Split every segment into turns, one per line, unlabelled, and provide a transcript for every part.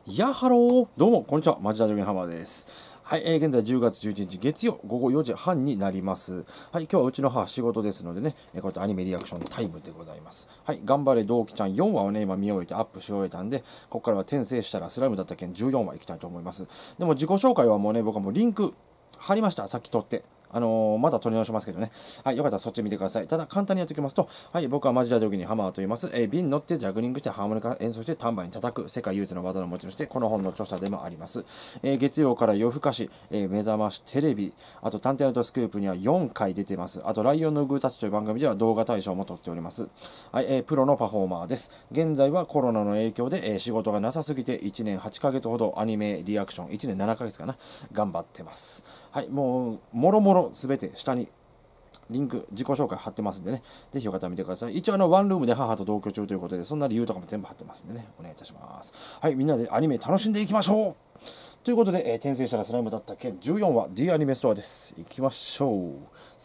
ハロー、どうも、こんにちは。マジラジオゲンハマーです。はい、現在10月11日月曜午後4時半になります。はい、今日はうちの母仕事ですのでね、こうやってアニメリアクションタイムでございます。はい、頑張れ同期ちゃん4話をね、今見終えてアップし終えたんで、ここからは転生したらスライムだった件14話いきたいと思います。でも自己紹介はもうね、僕はもうリンク貼りました。さっき撮って。まだ撮り直しますけどね。はい、よかったらそっち見てください。ただ、簡単にやっておきますと、はい、僕はマジラジオギにハマーと言います。瓶乗ってジャグリングしてハーモニカ演奏してタンバリン叩く世界唯一の技の持ち主で、この本の著者でもあります。月曜から夜更かし、目覚ましテレビ、あと探偵ナイトスクープには4回出てます。あと、ライオンのグータッチという番組では動画大賞も取っております。はい、プロのパフォーマーです。現在はコロナの影響で、仕事がなさすぎて1年8ヶ月ほどアニメリアクション、1年7ヶ月かな、頑張ってます。はい、もう、もろもろすべて下にリンク、自己紹介貼ってますんでね。ぜひよかったら見てください。一応ワンルームで母と同居中ということで、そんな理由とかも全部貼ってますんでね。お願いいたします。はい、みんなでアニメ楽しんでいきましょうということで、転生したらスライムだった件14話 D アニメストアです。いきましょう。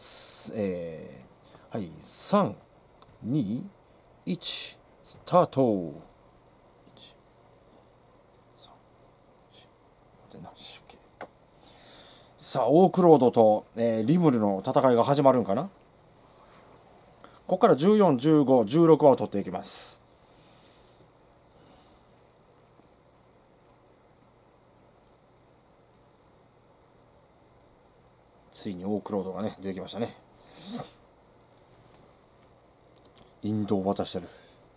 はい、3、2、1、スタート。さあ、オークロードと、リムルの戦いが始まるんかな。ここから14、15、16話を取っていきます。ついにオークロードがね、出てきましたね。インドを渡してる。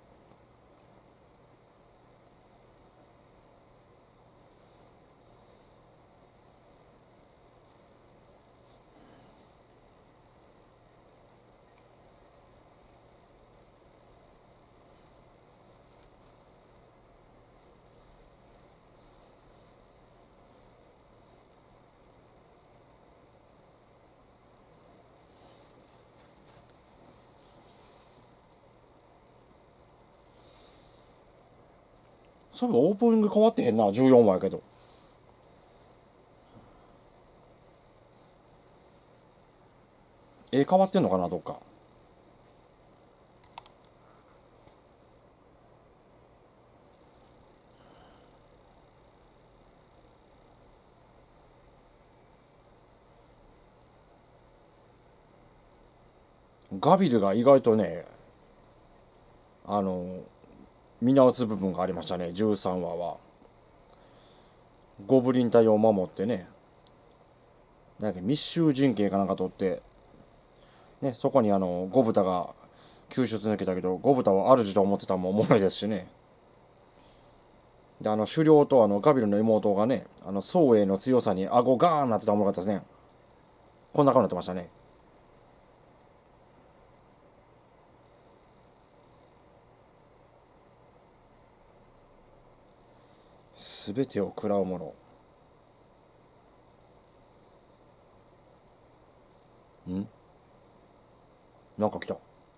そういえばオープニング変わってへんな、14話やけど。変わってんのかな、どっか。ガビルが意外とね、あの、見直す部分がありましたね、13話は。ゴブリン隊を守ってね、なんか密集陣形かなんか取って、ね、そこにゴブタが救出抜けたけど、ゴブタは主と思ってたのもおもろいですしね。で、狩猟とガビルの妹がね、宋英の強さに顎ガーンなってたらおもろかったですね。こんな顔になってましたね。すべてを食らうもの。なんか来た。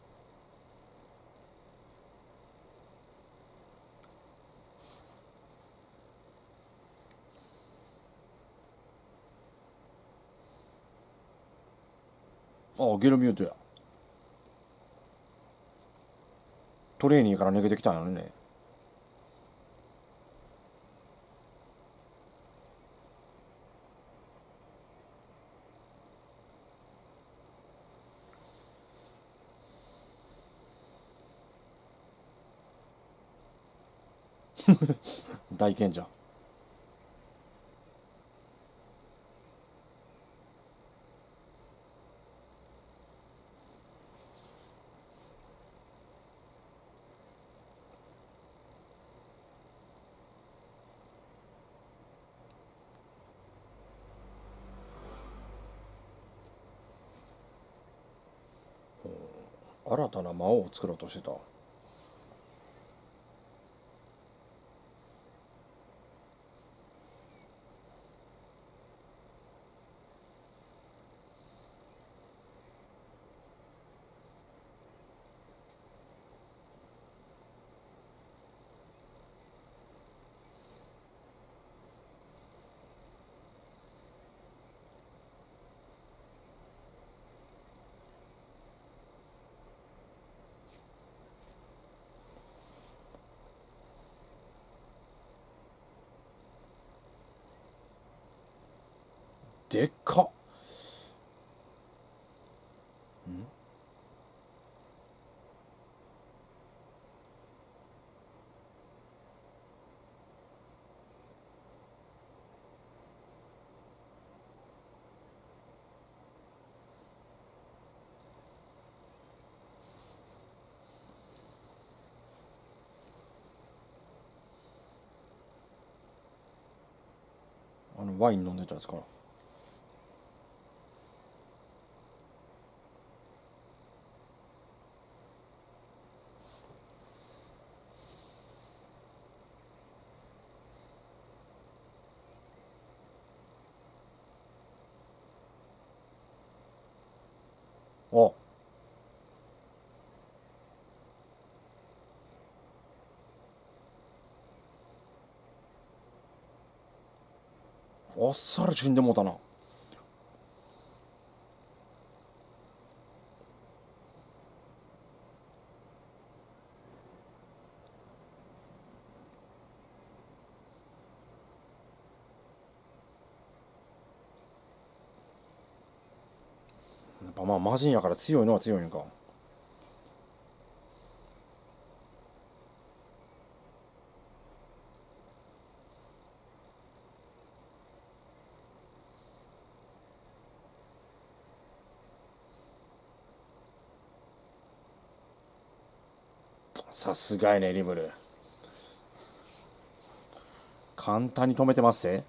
ああ、ゲルミュートや。トレーニーから逃げてきたんやろね。大賢者。新たな魔王を作ろうとしてた。 でっかっ。ワイン飲んでたやつから。あ、あっさり死んでもうたな。やっぱまあ魔人やから強いのは強いんか。さすがやねリムル。簡単に止めてますぜ。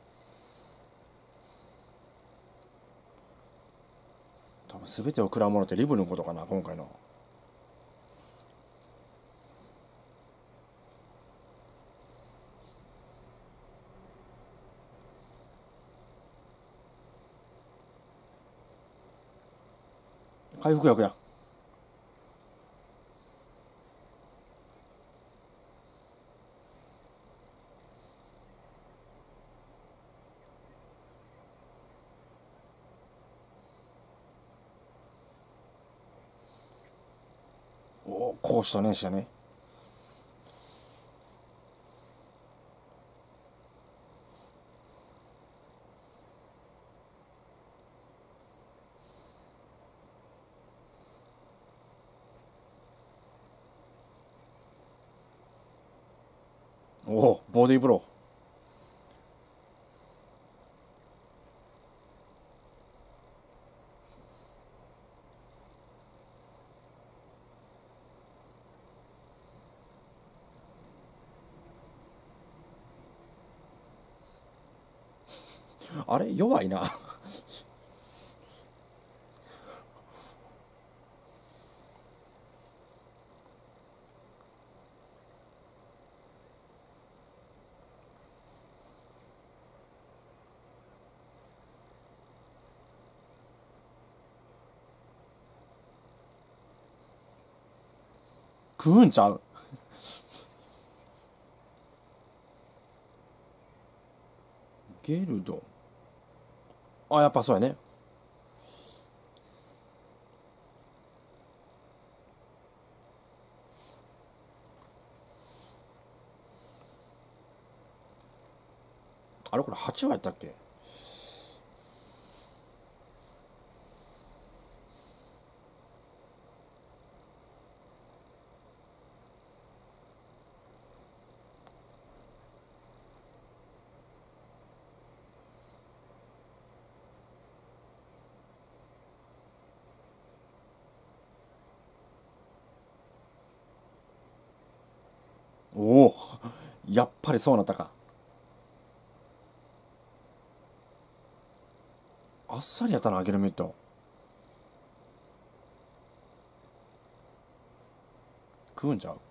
多分全てを食らうものってリムルのことかな今回の。回復薬や。おお、こうしたねしたね。おお、ボディーブロー。あれ弱いな。食うんちゃう。ゲルド。あ、やっぱそうやね。あれこれ8話やったっけ。おお、やっぱりそうなったか。あっさりやったな、アゲルミット。食うんちゃう。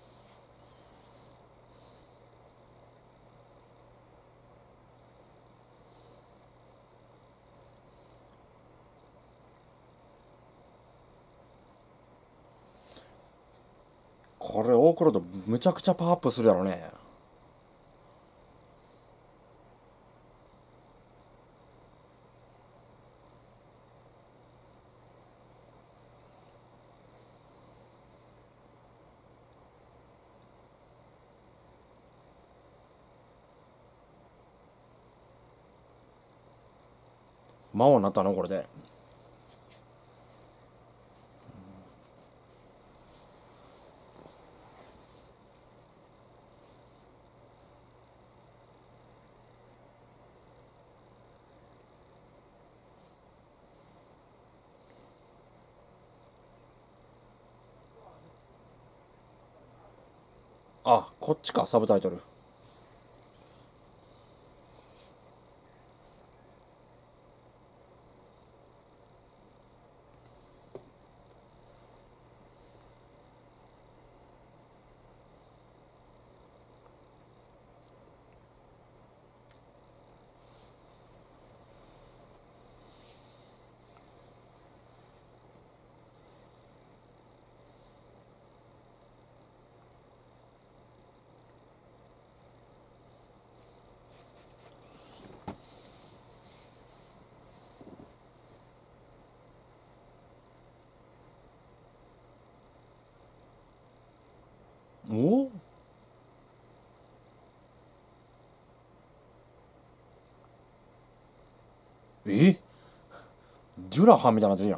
これオークロードむちゃくちゃパワーアップするやろね。 魔王になったのこれで。あ、こっちか、サブタイトル。お、え、デュラハンみたいになってるやん。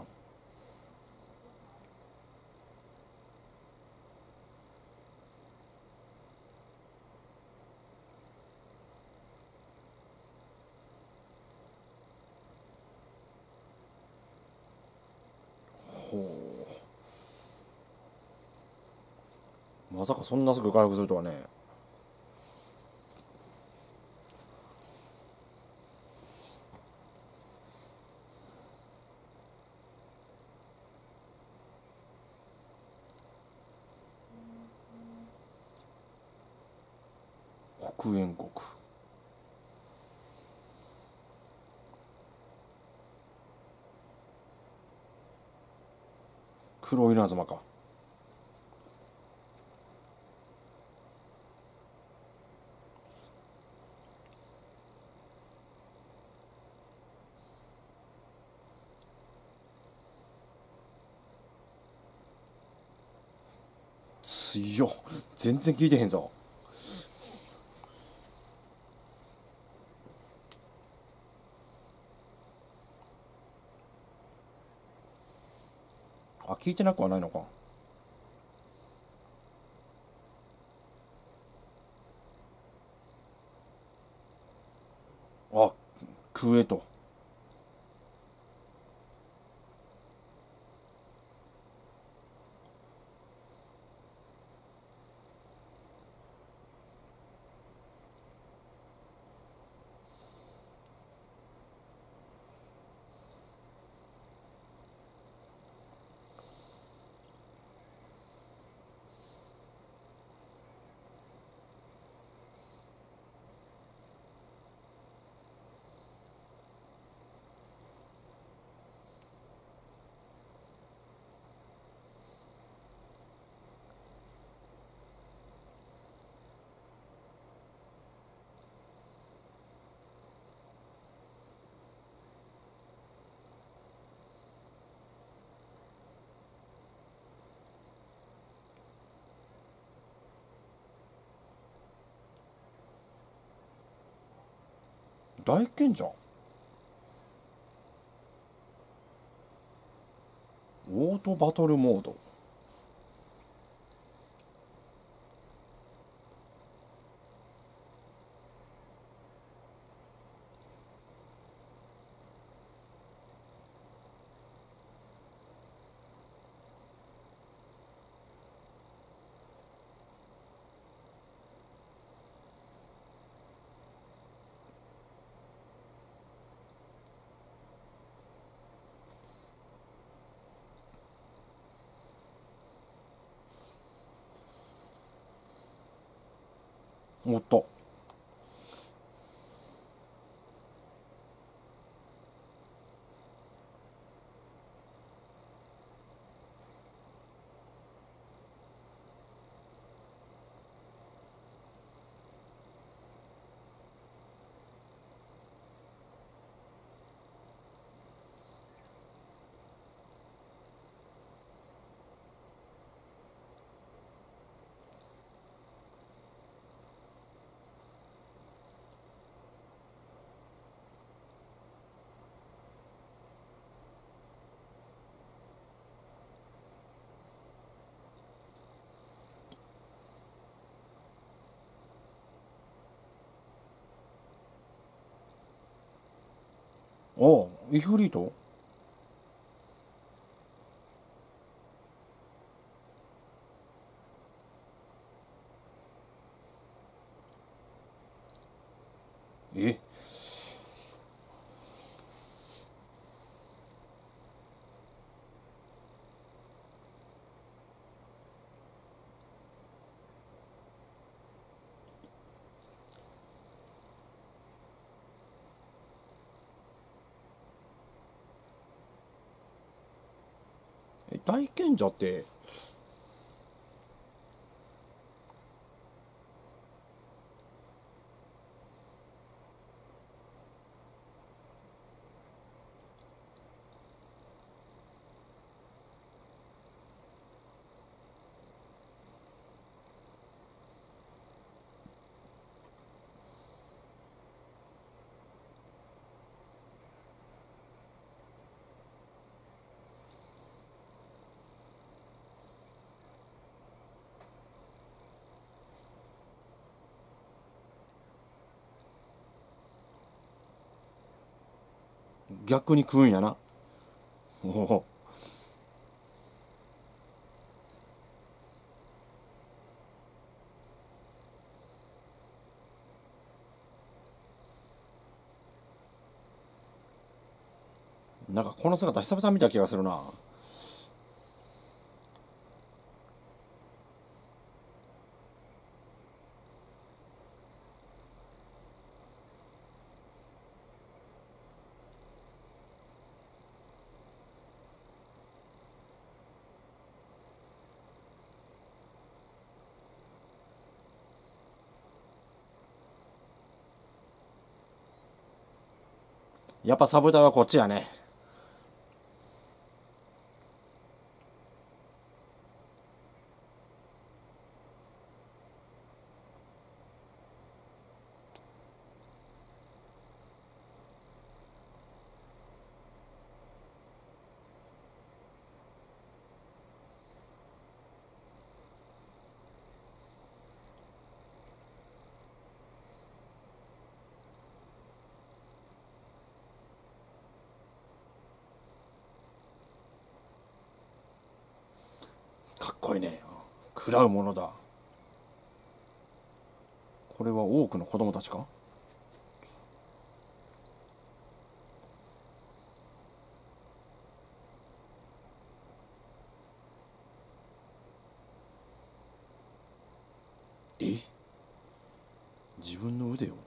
まさかそんなすぐ回復するとはね。黒煙国。黒稲妻か。強っ。全然聞いてへんぞ。あ、聞いてなくはないのか。あ、クエと。大賢者。オートバトルモード。おっと。 おう、イフリート。え、大賢者って、逆に食うんやな。おお。なんかこの姿久々見た気がするな。やっぱサブタはこっちやね。かっこいいね。食らうものだ。これは多くの子供たちか。え、自分の腕を。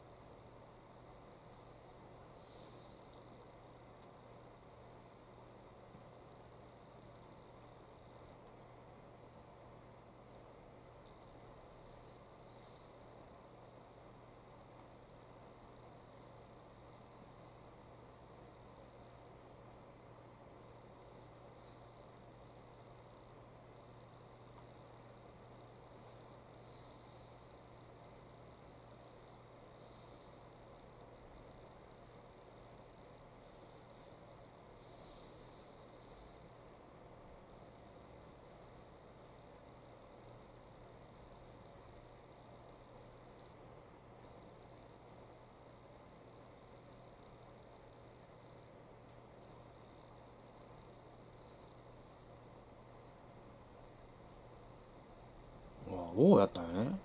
あ、王やったんやね。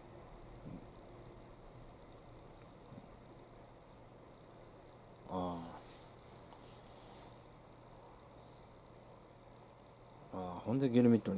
ああ、ああ、ほんでゲルミットに。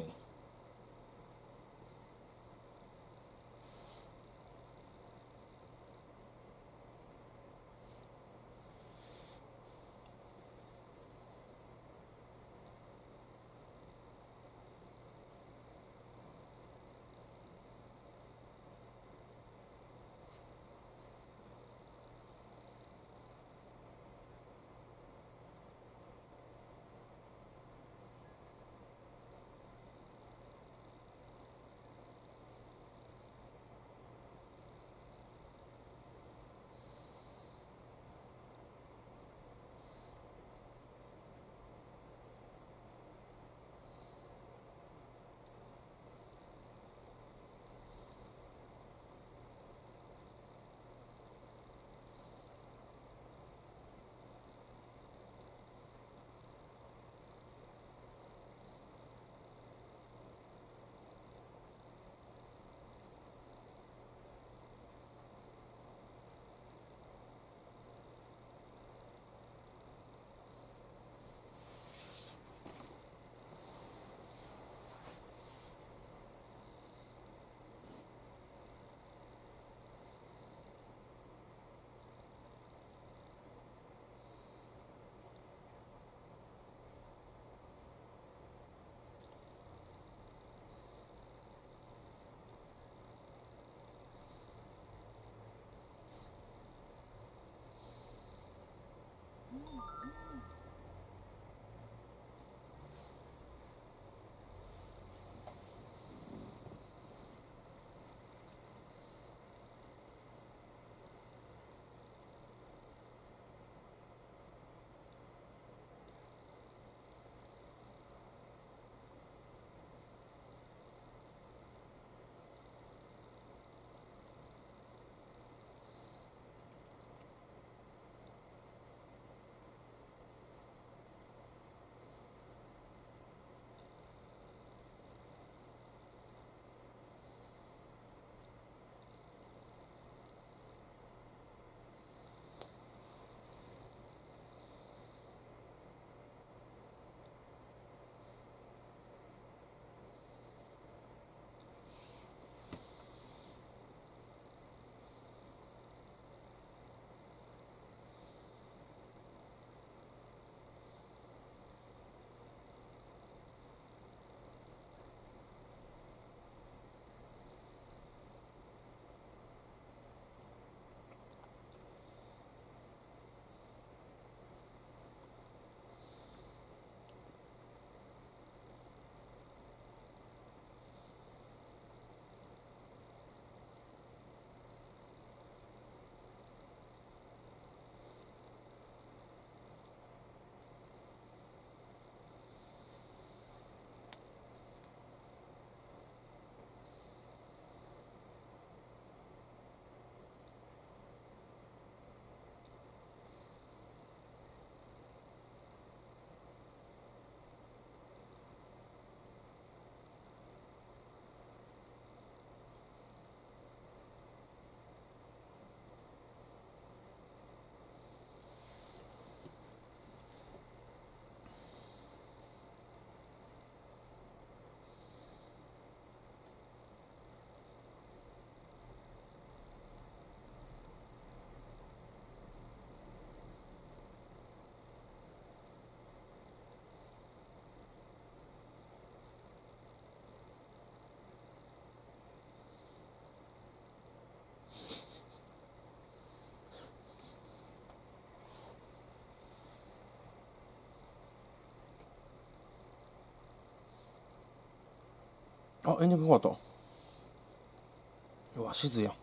あ、エンディング変わった。うわ、しずやん。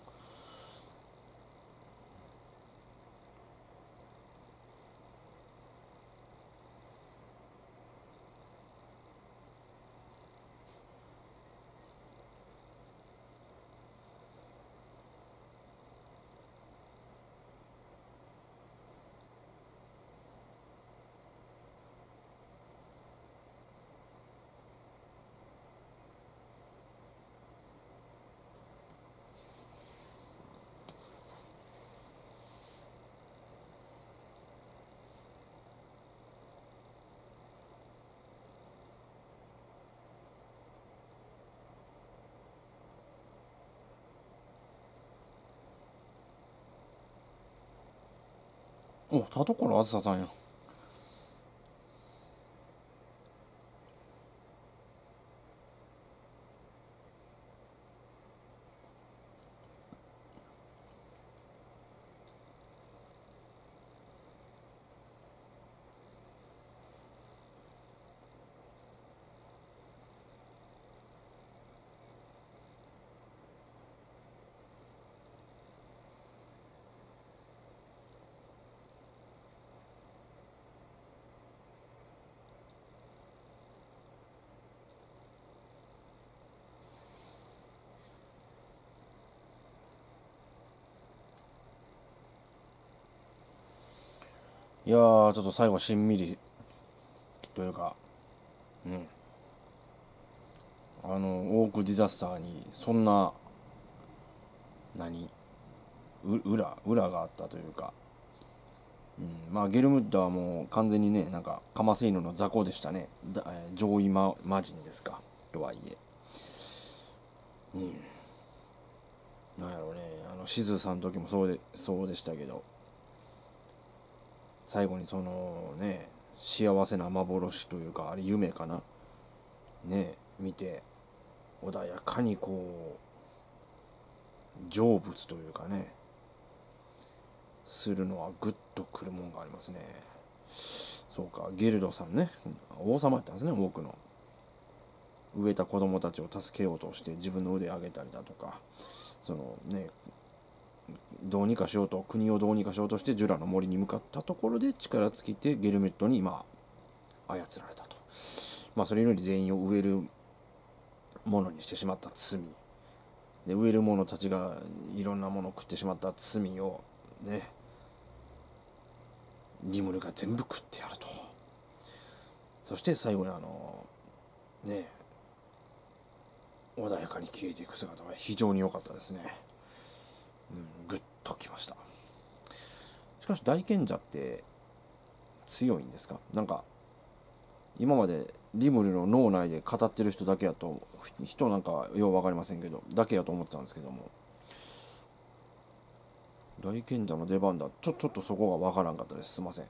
お、田所あずささんや。いやー、ちょっと最後しんみりというか、うん、オークディザスターにそんな何裏があったというか、まあゲルムッドはもう完全にね、なんかカマセイヌの雑魚でしたね。上位魔人ですか、とはいえ。なんやろうね、しずさんの時もそうでしたけど、最後にそのね、幸せな幻というか、あれ夢かな、ね、見て穏やかにこう成仏というかね、するのはグッとくるもんがありますね。そうか、ゲルドさんね、王様やったんですね。多くの飢えた子供たちを助けようとして自分の腕を上げたりだとか、そのね、どうにかしようと、国をどうにかしようとしてジュラの森に向かったところで力尽きてゲルメットに操られたと。まあそれより全員を飢えるものにしてしまった罪で、飢える者たちがいろんなものを食ってしまった罪をね、リムルが全部食ってやると。そして最後にね、穏やかに消えていく姿が非常に良かったですね。グッときました。しかし大賢者って強いんですか？なんか今までリムルの脳内で語ってる人だけやと、人なんかよう分かりませんけどだけやと思ってたんですけども、大賢者の出番だ、ちょっとそこが分からんかったです。すいません。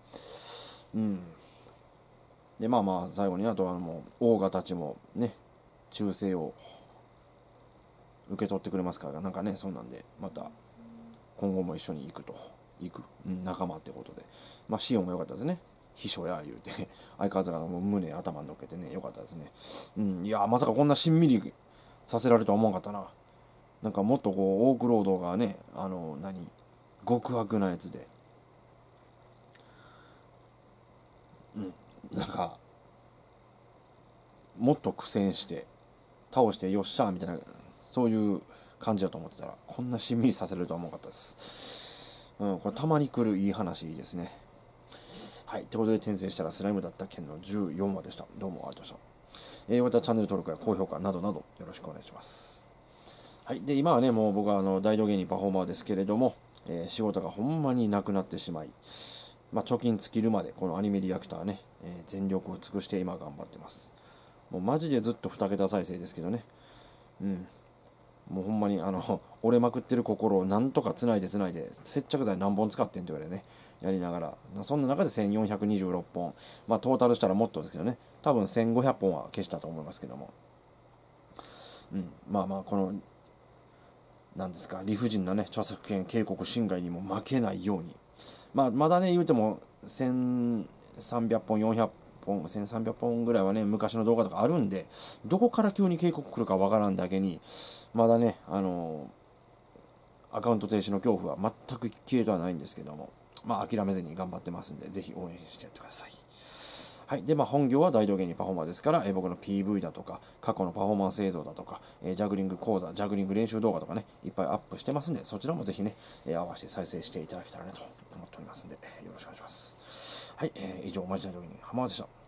でまあ最後にあとはもうオーガたちもね、忠誠を受け取ってくれますから、なんかね、そんなんでまた今後も一緒に行く、仲間ってことで、まあシオンも良かったですね。秘書や言うて相変わらず胸頭に乗っけてね、良かったですね。いやまさかこんなしんみりさせられるとは思わんかったな。なんかもっとこうオークロードがね、極悪なやつで、なんかもっと苦戦して倒してよっしゃみたいな、そういう感じだと思ってたら、こんなしんみりさせるとは思わなかったです。これたまに来るいい話ですね。はい、ということで転生したらスライムだった件の14話でした。どうもありがとうございました。またチャンネル登録や高評価などなどよろしくお願いします。はい、で今はね、もう僕は大道芸人パフォーマーですけれども、仕事がほんまになくなってしまい、貯金尽きるまでこのアニメリアクターね、全力を尽くして今頑張ってます。もうマジでずっと2桁再生ですけどね。もうほんまに折れまくってる心をなんとかつないで接着剤何本使ってんって言われね、やりながら、そんな中で1426本、トータルしたらもっとですけどね、多分1500本は消したと思いますけども、このなんですか、理不尽なね、著作権警告侵害にも負けないように、まだね言うても1300本400 本、1300本ぐらいはね、昔の動画とかあるんで、どこから急に警告来るかわからんだけに、まだね、アカウント停止の恐怖は全く消えてはないんですけども、まあ諦めずに頑張ってますんで、ぜひ応援してやってください。はい。で、本業は大道芸人パフォーマーですから、僕の PV だとか、過去のパフォーマンス映像だとか、ジャグリング講座、ジャグリング練習動画とかね、いっぱいアップしてますんで、そちらもぜひね、合わせて再生していただけたらなと思っておりますんで、よろしくお願いします。はい。以上、マジ大道芸人浜田でした。